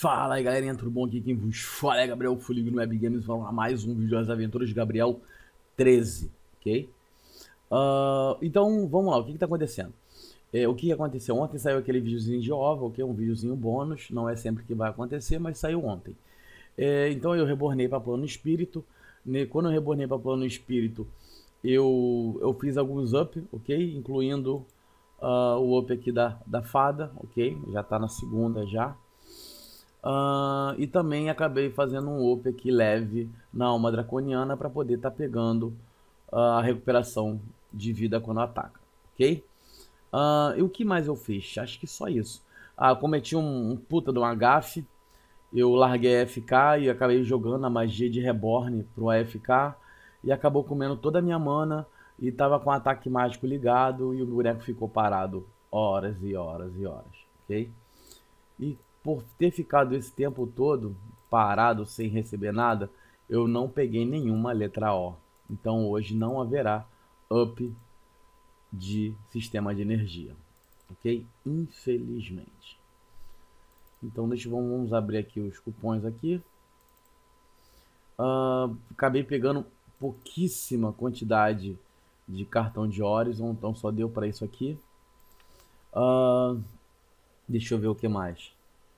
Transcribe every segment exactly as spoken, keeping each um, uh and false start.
Fala aí galerinha, tudo bom? Aqui quem vos fala é Gabriel Fuligo no Web Games. Vamos lá, mais um vídeo das aventuras de Gabriel treze, ok? Uh, então, vamos lá, o que que tá acontecendo? É, o que que aconteceu? Ontem saiu aquele videozinho de ova, ok? Um videozinho bônus, não é sempre que vai acontecer, mas saiu ontem. É, então eu rebornei para plano espírito, né? Quando eu rebornei para plano espírito, eu, eu fiz alguns up, ok? Incluindo uh, o up aqui da, da fada, ok? Já tá na segunda já. Uh, e também acabei fazendo um up aqui leve na alma draconiana para poder estar tá pegando uh, a recuperação de vida quando ataca, ok? Uh, e o que mais eu fiz? Acho que só isso. Ah, cometi um, um puta de um gafe. Eu larguei a A F K e acabei jogando a magia de Reborn pro A F K e acabou comendo toda a minha mana e tava com o ataque mágico ligado e o boneco ficou parado horas e horas e horas, ok? E por ter ficado esse tempo todo parado sem receber nada, eu não peguei nenhuma letra O. Então hoje não haverá up de sistema de energia, ok? Infelizmente. Então deixa vamos abrir aqui os cupons aqui. Uh, acabei pegando pouquíssima quantidade de cartão de Horizon, então só deu para isso aqui. Uh, deixa eu ver o que mais.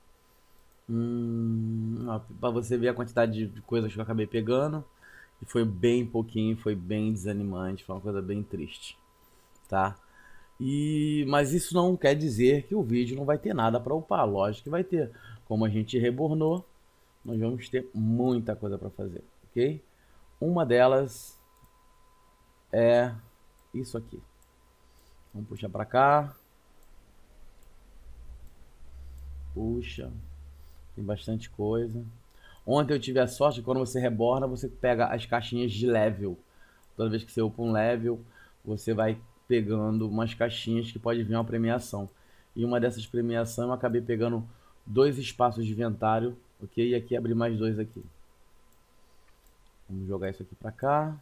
Hum, para você ver a quantidade de coisas que eu acabei pegando. E foi bem pouquinho, foi bem desanimante, foi uma coisa bem triste, tá? E, mas isso não quer dizer que o vídeo não vai ter nada para upar, lógico que vai ter. Como a gente rebornou, nós vamos ter muita coisa para fazer, ok? Uma delas é isso aqui. Vamos puxar para cá. Puxa. Tem bastante coisa. Ontem eu tive a sorte que quando você reborna, você pega as caixinhas de level. Toda vez que você upa um level, você vai pegando umas caixinhas que pode vir uma premiação. E uma dessas premiações eu acabei pegando dois espaços de inventário, ok? E aqui abri mais dois aqui. Vamos jogar isso aqui pra cá.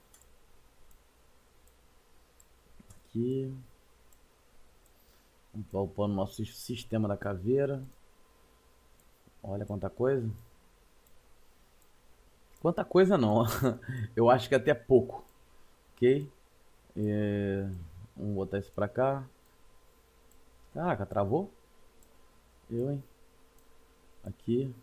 Aqui. Vamos upar o nosso sistema da caveira. Olha quanta coisa. Quanta coisa não. Eu acho que até pouco. Ok? É... Vamos botar isso pra cá. Caraca, travou? Eu, hein? Aqui.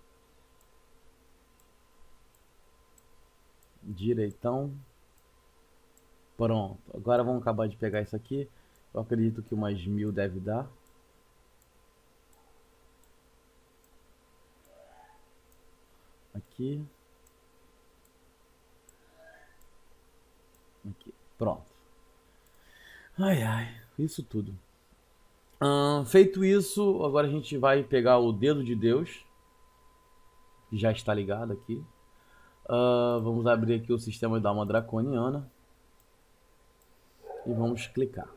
Direitão. Pronto. Agora vamos acabar de pegar isso aqui. Eu acredito que umas mil deve dar. Aqui. Aqui. Pronto. Ai, ai. Isso tudo. Hum, feito isso, agora a gente vai pegar o dedo de Deus. Que já está ligado aqui. Uh, vamos abrir aqui o sistema da alma draconiana. E vamos clicar.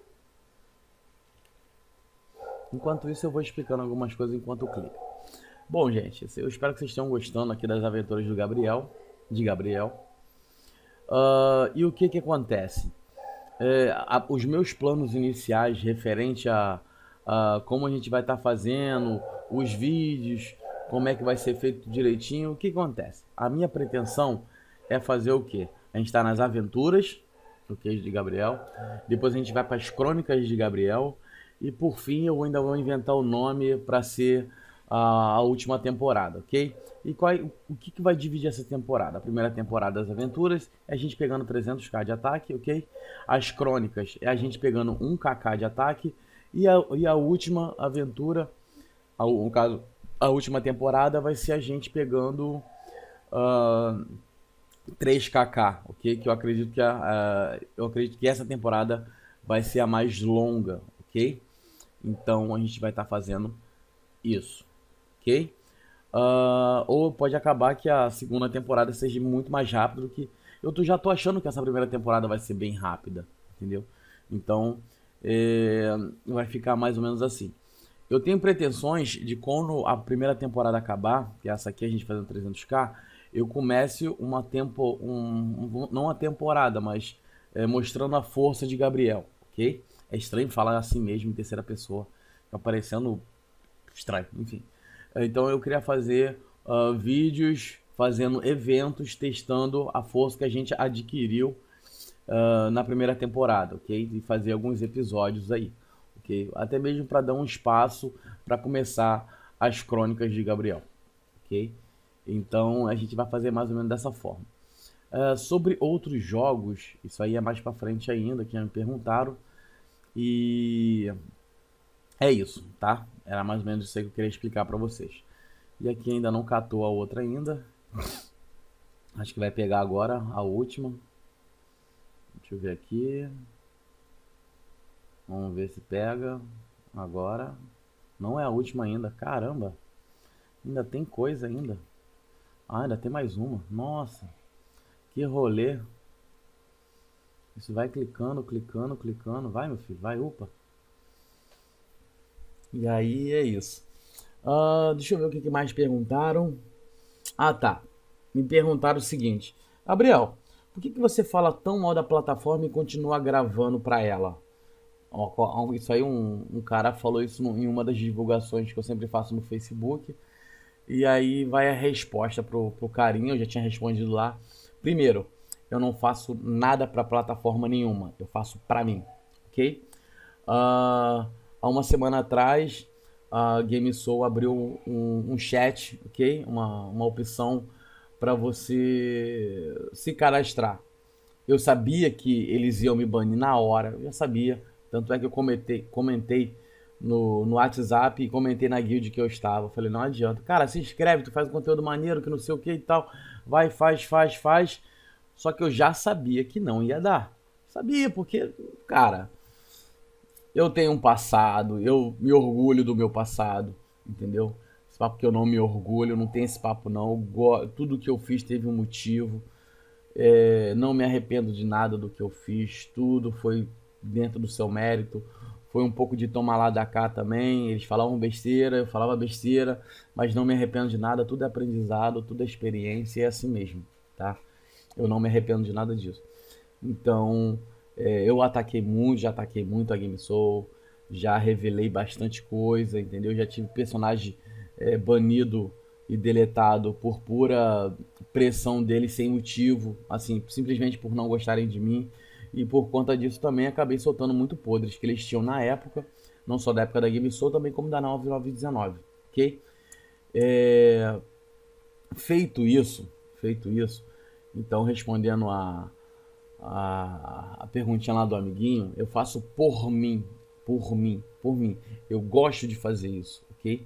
Enquanto isso eu vou explicando algumas coisas enquanto eu clico. Bom, gente, eu espero que vocês estejam gostando aqui das aventuras do Gabriel. De Gabriel. Uh, e o que que acontece? É, a, os meus planos iniciais referente a, a como a gente vai estar tá fazendo os vídeos, como é que vai ser feito direitinho, o que acontece? A minha pretensão é fazer o que? A gente está nas aventuras, ok, de Gabriel, depois a gente vai para as crônicas de Gabriel e por fim eu ainda vou inventar o nome para ser a, a última temporada, ok? E qual, o que, que vai dividir essa temporada? A primeira temporada das aventuras é a gente pegando trezentos k de ataque, ok? As crônicas é a gente pegando um kk de ataque. E a, e a última aventura, a, no caso, a última temporada vai ser a gente pegando uh, três kk, ok? Que eu acredito que, a, uh, eu acredito que essa temporada vai ser a mais longa, ok? Então a gente vai estar tá fazendo isso, ok? Uh, ou pode acabar que a segunda temporada seja muito mais rápida do que... Eu tô, já tô achando que essa primeira temporada vai ser bem rápida, entendeu? Então, é, vai ficar mais ou menos assim. Eu tenho pretensões de quando a primeira temporada acabar, que é essa aqui a gente fazendo trezentos k, eu comece uma tempo... Um, um, não uma temporada, mas é, mostrando a força de Gabriel, ok? É estranho falar assim mesmo em terceira pessoa, tá parecendo estranho, enfim. Então eu queria fazer uh, vídeos, fazendo eventos, testando a força que a gente adquiriu uh, na primeira temporada, ok? E fazer alguns episódios aí, ok? Até mesmo para dar um espaço para começar as crônicas de Gabriel, ok? Então a gente vai fazer mais ou menos dessa forma. Uh, sobre outros jogos, isso aí é mais para frente ainda, que já me perguntaram. E é isso, tá? Era mais ou menos isso aí que eu queria explicar para vocês. E aqui ainda não catou a outra ainda. Acho que vai pegar agora a última. Deixa eu ver aqui. Vamos ver se pega agora. Não é a última ainda. Caramba. Ainda tem coisa ainda. Ah, ainda tem mais uma. Nossa. Que rolê. Isso vai clicando, clicando, clicando. Vai, meu filho. Vai, upa. E aí é isso. Uh, deixa eu ver o que mais perguntaram. Ah, tá. Me perguntaram o seguinte: Gabriel, por que, que você fala tão mal da plataforma e continua gravando pra ela? Ó, isso aí, um, um cara falou isso em uma das divulgações que eu sempre faço no Facebook. E aí vai a resposta pro, pro carinha. Eu já tinha respondido lá. Primeiro, eu não faço nada pra plataforma nenhuma. Eu faço pra mim, ok? Uh, há uma semana atrás, a GameSoul abriu um, um chat, ok? Uma, uma opção para você se cadastrar. Eu sabia que eles iam me banir na hora, eu já sabia. Tanto é que eu comentei, comentei no, no WhatsApp e comentei na guild que eu estava. Eu falei, não adianta. Cara, se inscreve, tu faz um conteúdo maneiro, que não sei o que e tal. Vai, faz, faz, faz. Só que eu já sabia que não ia dar. Sabia, porque, cara, eu tenho um passado, eu me orgulho do meu passado, entendeu? Esse papo que eu não me orgulho, não tem esse papo não. Eu go- Tudo que eu fiz teve um motivo. É, não me arrependo de nada do que eu fiz. Tudo foi dentro do seu mérito. Foi um pouco de tomar lá da cá também. Eles falavam besteira, eu falava besteira, mas não me arrependo de nada. Tudo é aprendizado, tudo é experiência e é assim mesmo, tá? Eu não me arrependo de nada disso. Então, é, eu ataquei muito, já ataquei muito a GameSoul, já revelei bastante coisa, entendeu? Já tive personagem é, banido e deletado por pura pressão deles sem motivo, assim, simplesmente por não gostarem de mim. E por conta disso também acabei soltando muito podres que eles tinham na época, não só da época da GameSoul, também como da nove nove dezenove, ok? É, feito isso, feito isso, então respondendo a a, a perguntinha lá do amiguinho, eu faço por mim, por mim, por mim. Eu gosto de fazer isso, ok?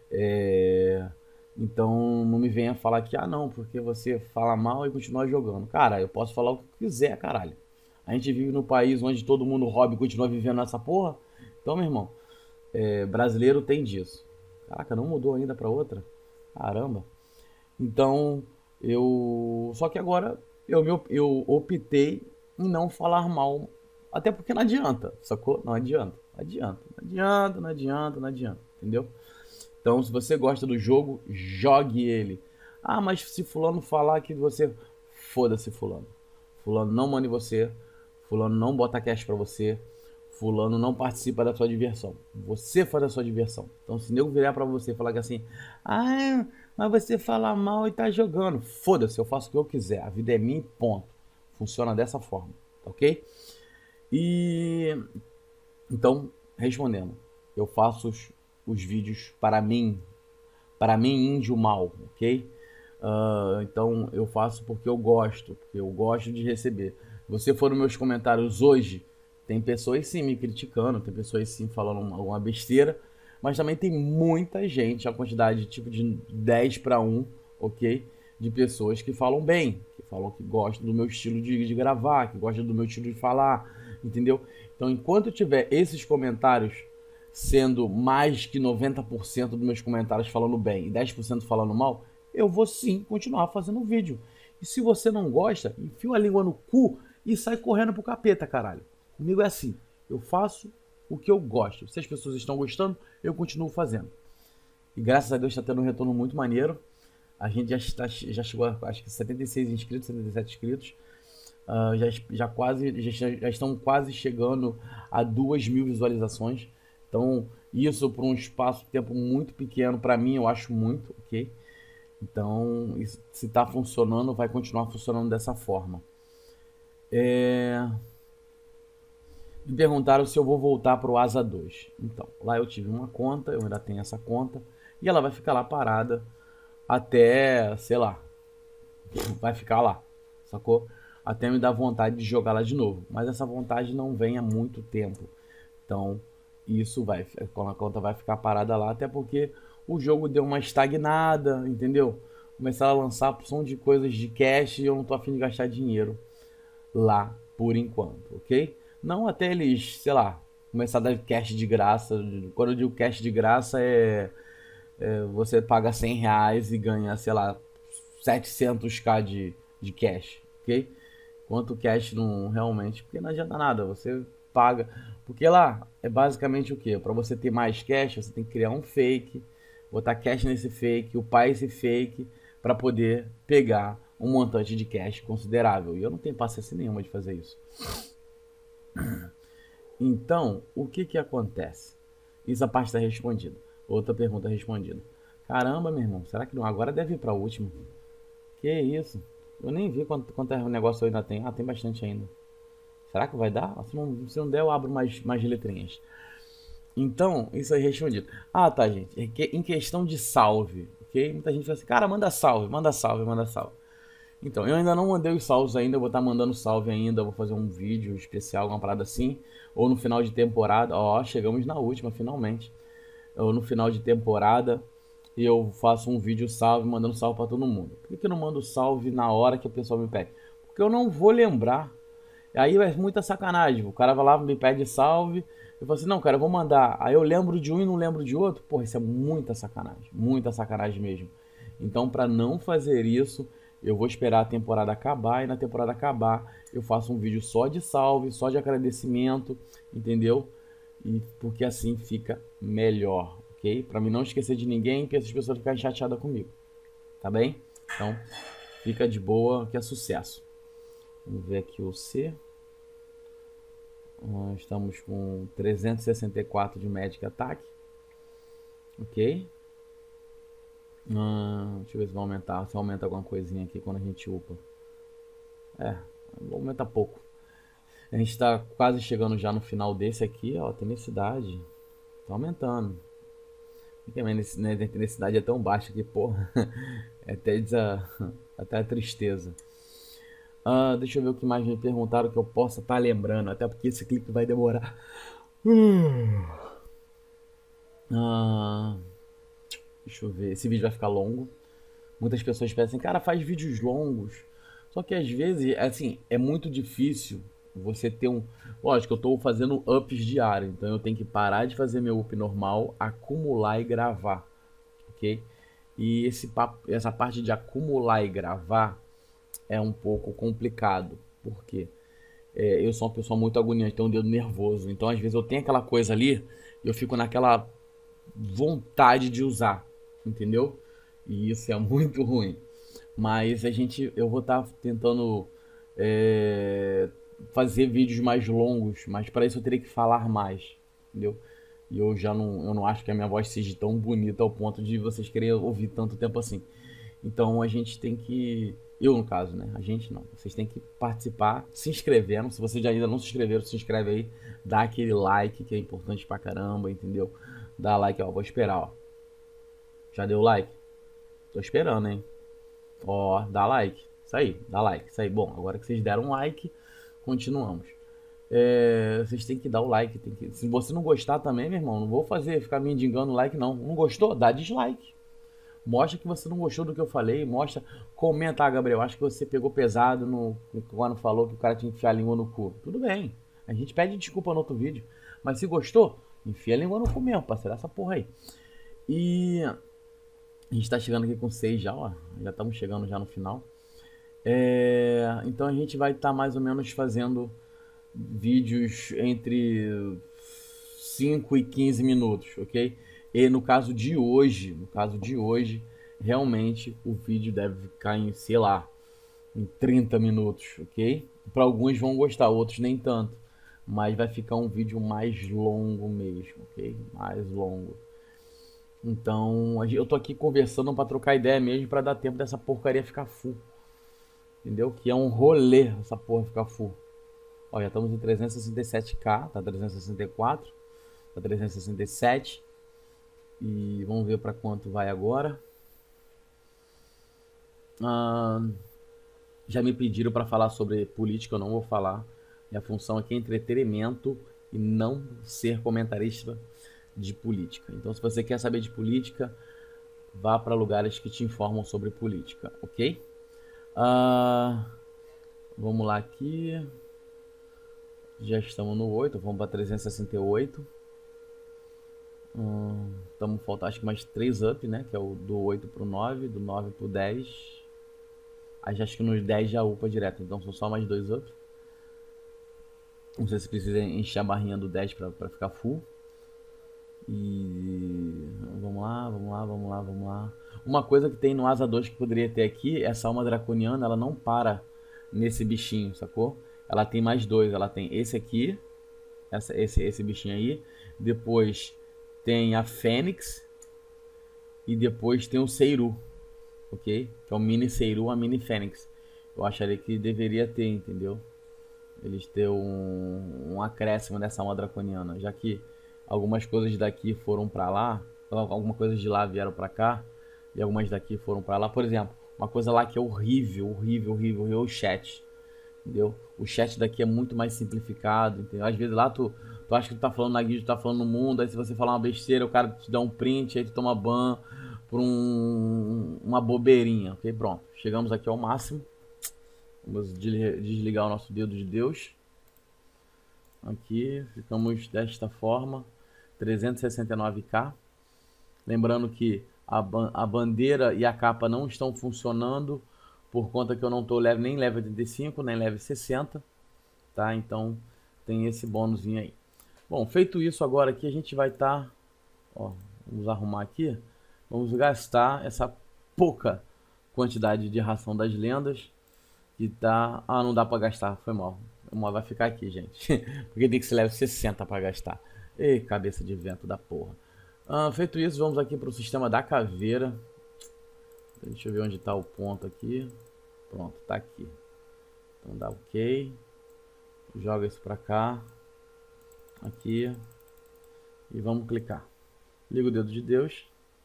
É, então não me venha falar que, ah não, porque você fala mal e continua jogando. Cara, eu posso falar o que quiser, caralho. A gente vive num país onde todo mundo rouba e continua vivendo nessa porra. Então, meu irmão, é, brasileiro tem disso. Caraca, não mudou ainda pra outra? Caramba. Então, eu. Só que agora eu, me op- eu optei em não falar mal. Até porque não adianta, sacou? Não adianta. Não adianta. Não adianta, não adianta, não adianta. Entendeu? Então, se você gosta do jogo, jogue ele. Ah, mas se fulano falar que você. Foda-se, fulano. Fulano não manda em você. Fulano não bota cash pra você. Fulano não participa da sua diversão. Você faz a sua diversão. Então, se nego virar pra você e falar que assim, ah, mas você fala mal e tá jogando. Foda-se, eu faço o que eu quiser. A vida é minha e ponto. Funciona dessa forma, tá ok? E então, respondendo, eu faço os, os vídeos para mim, para mim índio mal, ok? Ah, então eu faço porque eu gosto, porque eu gosto de receber. Se você for nos meus comentários hoje, tem pessoas sim me criticando, tem pessoas sim falando uma- alguma besteira, mas também tem muita gente, a quantidade tipo de dez para um, ok? De pessoas que falam bem, que falam que gostam do meu estilo de, de gravar, que gostam do meu estilo de falar, entendeu? Então, enquanto tiver esses comentários sendo mais que noventa por cento dos meus comentários falando bem e dez por cento falando mal, eu vou sim continuar fazendo vídeo. E se você não gosta, enfia a língua no cu e sai correndo pro capeta, caralho. Comigo é assim, eu faço o que eu gosto. Se as pessoas estão gostando, eu continuo fazendo. E graças a Deus está tendo um retorno muito maneiro. A gente já, está, já chegou a acho que setenta e seis inscritos, setenta e sete inscritos. Uh, já, já quase já, já estão quase chegando a duas mil visualizações. Então Isso por um espaço de tempo muito pequeno, para mim eu acho muito, ok? Então, isso, se está funcionando, vai continuar funcionando dessa forma. É... Me perguntaram se eu vou voltar para o Asa dois. Então, lá eu tive uma conta, eu ainda tenho essa conta, e ela vai ficar lá parada até, sei lá, vai ficar lá, sacou? Até me dar vontade de jogar lá de novo. Mas essa vontade não vem há muito tempo. Então, isso vai, a conta vai ficar parada lá, até porque o jogo deu uma estagnada, entendeu? Começaram a lançar opção de coisas de cash e eu não tô afim de gastar dinheiro lá por enquanto, ok? Não até eles, sei lá, começar a dar cash de graça. Quando eu digo cash de graça é, é você paga cem reais e ganha, sei lá, setecentos k de, de cash, ok? Quanto cash não realmente, porque não adianta nada, você paga, porque lá é basicamente o que? Para você ter mais cash, você tem que criar um fake, botar cash nesse fake, upar esse fake para poder pegar um montante de cash considerável. E eu não tenho paciência nenhuma de fazer isso. Então, o que que acontece? Isso a parte está respondida. Outra pergunta respondida. Caramba, meu irmão, será que não? Agora deve ir para a última. Que isso? Eu nem vi quanto, quanto é o negócio eu ainda tem. Ah, tem bastante ainda. Será que vai dar? Se não, se não der, eu abro mais, mais letrinhas. Então, isso aí respondido. Ah, tá, gente. Em questão de salve, ok? Muita gente fala assim, cara, manda salve, manda salve, manda salve. Então, eu ainda não mandei os salvos ainda, eu vou estar mandando salve ainda, vou fazer um vídeo especial, alguma parada assim. Ou no final de temporada, ó, chegamos na última, finalmente. Ou no final de temporada, e eu faço um vídeo salve, mandando salve pra todo mundo. Por que que eu não mando salve na hora que o pessoal me pede? Porque eu não vou lembrar. Aí é muita sacanagem. O cara vai lá, me pede salve. Eu falo assim, não, cara, eu vou mandar. Aí eu lembro de um e não lembro de outro. Porra, isso é muita sacanagem. Muita sacanagem mesmo. Então, pra não fazer isso, eu vou esperar a temporada acabar. E na temporada acabar, eu faço um vídeo só de salve, só de agradecimento. Entendeu? E porque assim fica melhor, ok? Pra mim não esquecer de ninguém, que essas pessoas ficarem chateadas comigo. Tá bem? Então, fica de boa, que é sucesso. Vamos ver aqui o C. Nós estamos com trezentos e sessenta e quatro de Magic Attack. Ok. Hum, deixa eu ver se vai aumentar. Se aumenta alguma coisinha aqui quando a gente upa. É, aumenta pouco. A gente está quase chegando já no final desse aqui, ó. Tenacidade. Tá aumentando. Porque a minha tenacidade é tão baixa que, porra, é até, desa... até a tristeza. Uh, deixa eu ver o que mais me perguntaram que eu possa estar tá lembrando, até porque esse clipe vai demorar. Uh, deixa eu ver, esse vídeo vai ficar longo. Muitas pessoas pensam, cara, faz vídeos longos. Só que às vezes, assim, é muito difícil você ter um... Lógico, eu estou fazendo ups diário, então eu tenho que parar de fazer meu up normal, acumular e gravar, ok? E esse papo, essa parte de acumular e gravar é um pouco complicado, porque é, eu sou uma pessoa muito agoniante, tenho um dedo nervoso, então às vezes eu tenho aquela coisa ali e eu fico naquela vontade de usar, entendeu? E isso é muito ruim. Mas a gente, eu vou estar tá tentando é, fazer vídeos mais longos, mas para isso eu teria que falar mais, entendeu? E eu já não, eu não acho que a minha voz seja tão bonita ao ponto de vocês quererem ouvir tanto tempo assim. Então a gente tem que, eu no caso, né? A gente não. Vocês têm que participar, se inscrevendo. Se vocês ainda não se inscreveram, se inscreve aí, dá aquele like que é importante pra caramba, entendeu? Dá like, ó, vou esperar, ó. Já deu like? Tô esperando, hein? Ó, dá like. Isso aí, dá like. Isso aí. Bom, agora que vocês deram um like, continuamos. É, vocês têm que dar o like. Tem que... Se você não gostar também, meu irmão, não vou fazer, ficar mendigando like, não. Não gostou? Dá dislike. Mostra que você não gostou do que eu falei. Mostra, comenta, ah, Gabriel, acho que você pegou pesado no quando falou que o cara tinha que enfiar a língua no cu. Tudo bem. A gente pede desculpa no outro vídeo. Mas se gostou, enfia a língua no cu mesmo, parceiro. Essa porra aí. E... a gente tá chegando aqui com seis já, ó. Já estamos chegando já no final. É... Então a gente vai estar tá mais ou menos fazendo vídeos entre cinco e quinze minutos, ok? E no caso de hoje, no caso de hoje, realmente o vídeo deve ficar em, sei lá, em trinta minutos, ok? Para alguns vão gostar, outros nem tanto. mas vai ficar um vídeo mais longo mesmo, ok? Mais longo. Então, eu tô aqui conversando para trocar ideia mesmo, para dar tempo dessa porcaria ficar full. Entendeu? Que é um rolê essa porra ficar full. Ó, já estamos em trezentos e sessenta e sete K, tá trezentos e sessenta e quatro, tá trezentos e sessenta e sete. E vamos ver para quanto vai agora. Ah, já me pediram para falar sobre política, eu não vou falar. Minha função aqui é entretenimento e não ser comentarista de política. Então, se você quer saber de política, vá para lugares que te informam sobre política, ok? Ah, vamos lá aqui. Já estamos no oito, vamos para trezentos e sessenta e oito. Hum, estamos faltando acho que mais três up, né? Que é o do oito pro nove, do nove pro dez. Aí acho que nos dez já upa direto, então são só mais dois up. Não sei se precisa encher a barrinha do dez para ficar full. E vamos lá, vamos lá, vamos lá, vamos lá. Uma coisa que tem no Asa dois que poderia ter aqui, essa alma draconiana, ela não para nesse bichinho, sacou? Ela tem mais dois, ela tem esse aqui, essa, esse, esse bichinho aí. Depois tem a Fênix e depois tem o Seiru, ok? Que é o mini Seiru, a mini Fênix. Eu acharia que deveria ter, entendeu? Eles ter um, um acréscimo dessa alma draconiana, já que algumas coisas daqui foram pra lá, algumas coisas de lá vieram pra cá, e algumas daqui foram pra lá. Por exemplo, uma coisa lá que é horrível, horrível, horrível, horrível, é o chat. Entendeu? O chat daqui é muito mais simplificado, entendeu? Às vezes lá tu, tu acha que tu tá falando na guia, tu tá falando no mundo, aí se você falar uma besteira, o cara te dá um print, aí tu toma ban por um, uma bobeirinha, ok? Pronto, chegamos aqui ao máximo. Vamos desligar o nosso dedo de Deus. Aqui, ficamos desta forma, trezentos e sessenta e nove K. Lembrando que a, ban a bandeira e a capa não estão funcionando, por conta que eu não tô leve, nem level oitenta e cinco, nem level sessenta, tá? Então tem esse bônusinho aí. Bom, feito isso agora aqui, a gente vai estar, tá, ó, vamos arrumar aqui, vamos gastar essa pouca quantidade de ração das lendas, que tá, ah, não dá pra gastar, foi mal, uma vai ficar aqui, gente, porque tem que ser level sessenta pra gastar. Ei, cabeça de vento da porra. Ah, feito isso, vamos aqui pro sistema da caveira. Deixa eu ver onde está o ponto aqui. Pronto, tá aqui. Então dá ok. Joga isso para cá. Aqui. E vamos clicar. Liga o dedo de Deus.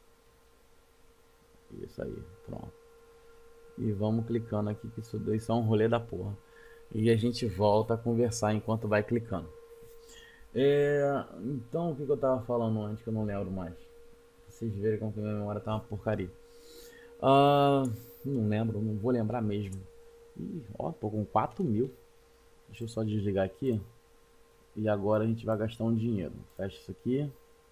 Isso aí, pronto. E vamos clicando aqui, que isso daí só um rolê da porra. E a gente volta a conversar enquanto vai clicando. É, então, o que, que eu tava falando antes que eu não lembro mais? Pra vocês verem como que minha memória tá uma porcaria. Ah, não lembro, não vou lembrar mesmo. Ih, ó, tô com quatro mil. Deixa eu só desligar aqui. E agora a gente vai gastar um dinheiro. Fecha isso aqui.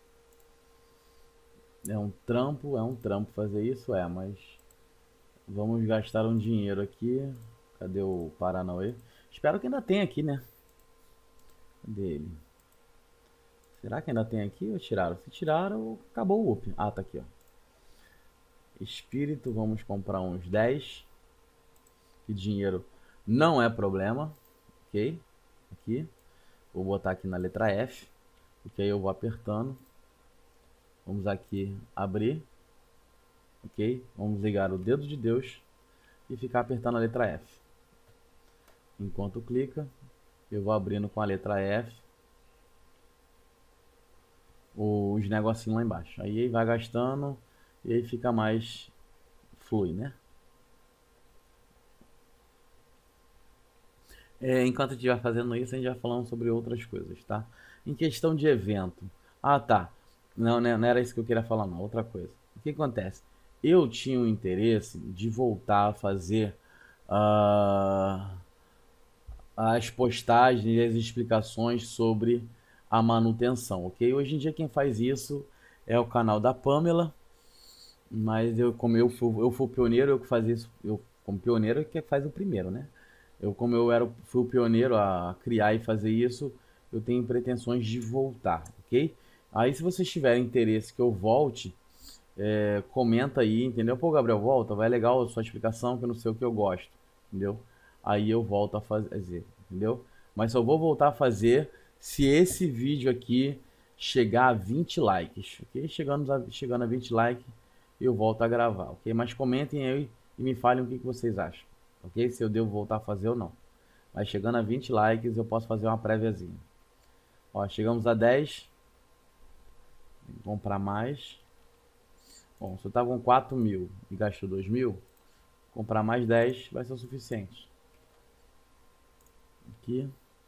É um trampo, é um trampo fazer isso, é, mas vamos gastar um dinheiro aqui. Cadê o Paranauê? Espero que ainda tenha aqui, né? Cadê ele? Será que ainda tem aqui ou tiraram? Se tiraram, acabou o up. Ah, tá aqui, ó. Espírito, vamos comprar uns dez. Que dinheiro não é problema. Ok? Aqui. Vou botar aqui na letra F. Porque aí eu vou apertando. Vamos aqui abrir. Ok? Vamos ligar o dedo de Deus. E ficar apertando a letra F. Enquanto clica, eu vou abrindo com a letra F os negocinhos lá embaixo. Aí vai gastando. E aí fica mais flui, né? É, enquanto a gente vai fazendo isso, a gente vai falando sobre outras coisas, tá? Em questão de evento. Ah, tá. Não, não era isso que eu queria falar, não. Outra coisa. O que acontece? Eu tinha o interesse de voltar a fazer uh, as postagens e as explicações sobre a manutenção, ok? Hoje em dia quem faz isso é o canal da Pamela. Mas eu, como eu fui, eu fui o pioneiro, eu que fazia isso, eu como pioneiro que faz o primeiro, né? Eu, como eu era, fui o pioneiro a criar e fazer isso, eu tenho pretensões de voltar, ok? Aí se vocês tiverem interesse que eu volte, é, comenta aí, entendeu? Pô, Gabriel, volta, vai legal a sua explicação, que eu não sei o que eu gosto, entendeu? Aí eu volto a fazer, entendeu? mas só vou voltar a fazer se esse vídeo aqui chegar a vinte likes, ok? Chegando a, chegando a vinte likes, eu volto a gravar, ok? Mas comentem aí e me falem o que, que vocês acham, ok? Se eu devo voltar a fazer ou não. Mas chegando a vinte likes, eu posso fazer uma préviazinha. Ó, chegamos a dez. Vou comprar mais. Bom, se eu tava com quatro mil e gastou dois mil, comprar mais dez vai ser o suficiente. Aqui.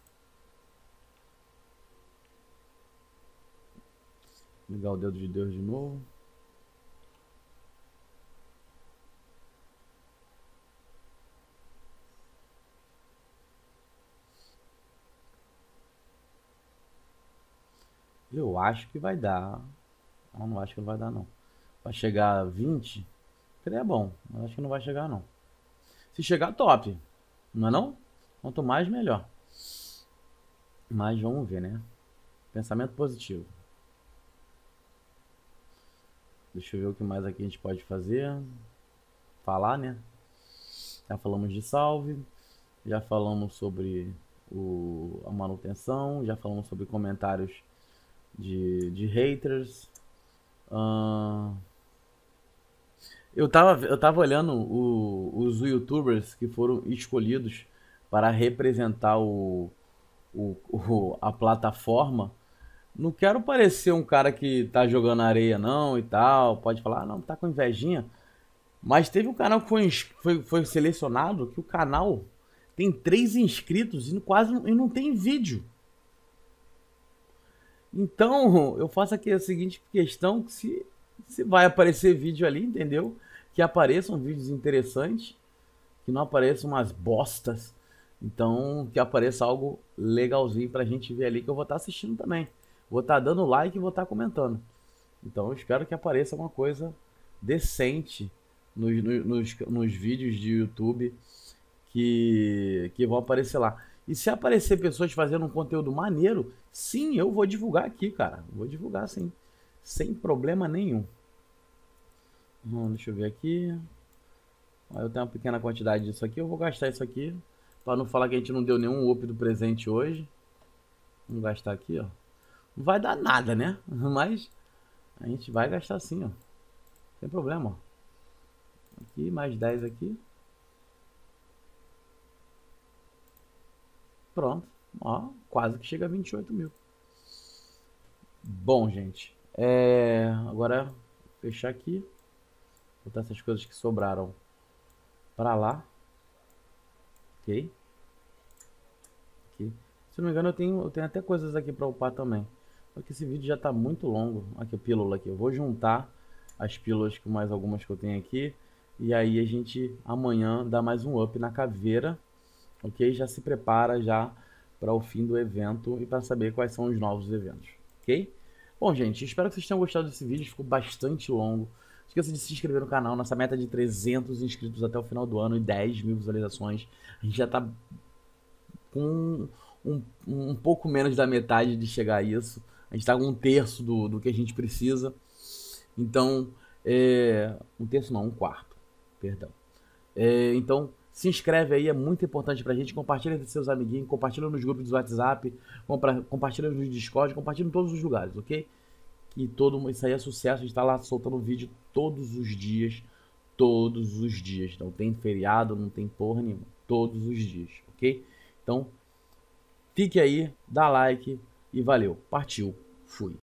Ligar o dedo de Deus de novo. Eu acho que vai dar. Eu não acho que não vai dar, não. Vai chegar a vinte, seria bom, mas acho que não vai chegar, não. Se chegar, top. Não é não? Quanto mais, melhor. Mas vamos ver, né? Pensamento positivo. Deixa eu ver o que mais aqui a gente pode fazer. Falar, né? Já falamos de salve. Já falamos sobre o, a manutenção. Já falamos sobre comentários de, de haters. Uh, eu, tava, eu tava olhando o, os youtubers que foram escolhidos para representar o, o, o, a plataforma. Não quero parecer um cara que tá jogando areia não e tal. Pode falar, ah, não, tá com invejinha. Mas teve um canal que foi, foi, foi selecionado, que o canal tem três inscritos e quase e não tem vídeo. Então, eu faço aqui a seguinte questão, que se, se vai aparecer vídeo ali, entendeu? Que apareçam vídeos interessantes, que não apareçam umas bostas. Então, que apareça algo legalzinho pra gente ver ali, que eu vou estar assistindo também. Vou estar dando like e vou estar comentando. Então, eu espero que apareça uma coisa decente nos, nos, nos vídeos de YouTube que, que vão aparecer lá. E se aparecer pessoas fazendo um conteúdo maneiro, sim, eu vou divulgar aqui, cara. Vou divulgar, sim. Sem problema nenhum. Hum, deixa eu ver aqui. Eu tenho uma pequena quantidade disso aqui. Eu vou gastar isso aqui. Para não falar que a gente não deu nenhum up do presente hoje. Vamos gastar aqui, ó. Não vai dar nada, né? Mas a gente vai gastar sim, ó. Sem problema, ó. Aqui, mais dez aqui. Pronto. Ó, quase que chega a vinte e oito mil. Bom, gente. É... Agora, fechar aqui. Botar essas coisas que sobraram pra lá. Ok. Aqui. Se não me engano, eu tenho, eu tenho até coisas aqui pra upar também. Só que esse vídeo já tá muito longo. Aqui, a pílula aqui. Eu vou juntar as pílulas com mais algumas que eu tenho aqui. E aí a gente, amanhã, dá mais um up na caveira. Ok? Já se prepara já para o fim do evento e para saber quais são os novos eventos. Ok? Bom, gente, espero que vocês tenham gostado desse vídeo. Ficou bastante longo. Não esqueça de se inscrever no canal. Nossa meta é de trezentos inscritos até o final do ano e dez mil visualizações. A gente já tá com um, um pouco menos da metade de chegar a isso. A gente tá com um terço do, do que a gente precisa. Então, é, um terço não, um quarto. Perdão. É, então, se inscreve aí, é muito importante pra gente. Compartilha com seus amiguinhos, compartilha nos grupos do WhatsApp, compartilha no Discord, compartilha em todos os lugares, ok? Que todo isso aí é sucesso. A gente tá lá soltando vídeo todos os dias, todos os dias. Não tem feriado, não tem porra nenhuma. Todos os dias, ok? Então, fique aí, dá like e valeu. Partiu, fui.